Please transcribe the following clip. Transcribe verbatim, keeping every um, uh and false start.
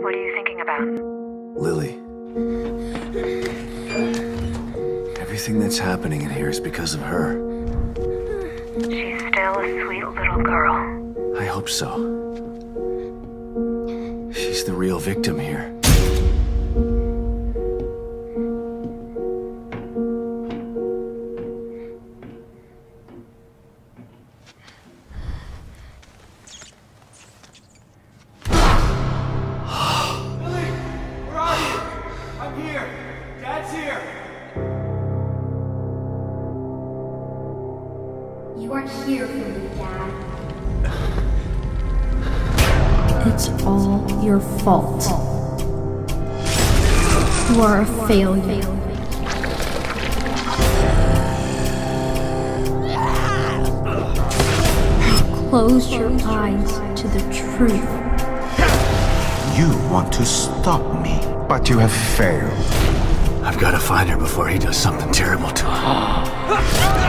What are you thinking about? Lily. Everything that's happening in here is because of her. She's still a sweet little girl. I hope so. She's the real victim here. You aren't here for me, Dad. It's all your fault. You are a failure. You closed your eyes to the truth. You want to stop me, but you have failed. I've got to find her before he does something terrible to her.